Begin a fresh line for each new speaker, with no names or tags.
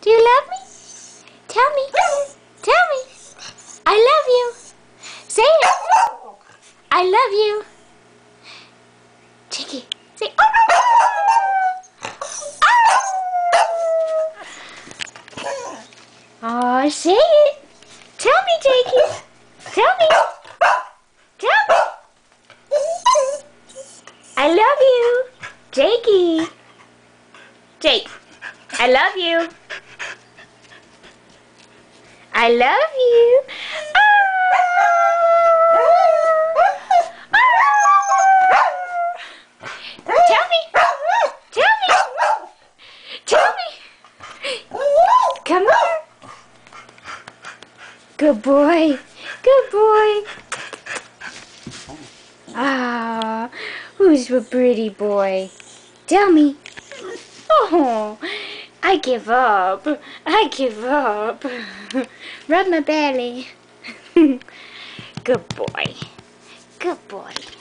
Do you love me? Tell me. Tell me. I love you. Say it. I love you. Jakey, say oh, say it. Tell me, Jakey. Tell me. Tell me. I love you. Jakey. Jake, I love you. I love you. Tell me. Tell me. Tell me. Come on. Good boy. Good boy. Ah, who's a pretty boy? Tell me. Oh, I give up. I give up. Rub my belly. Good boy. Good boy.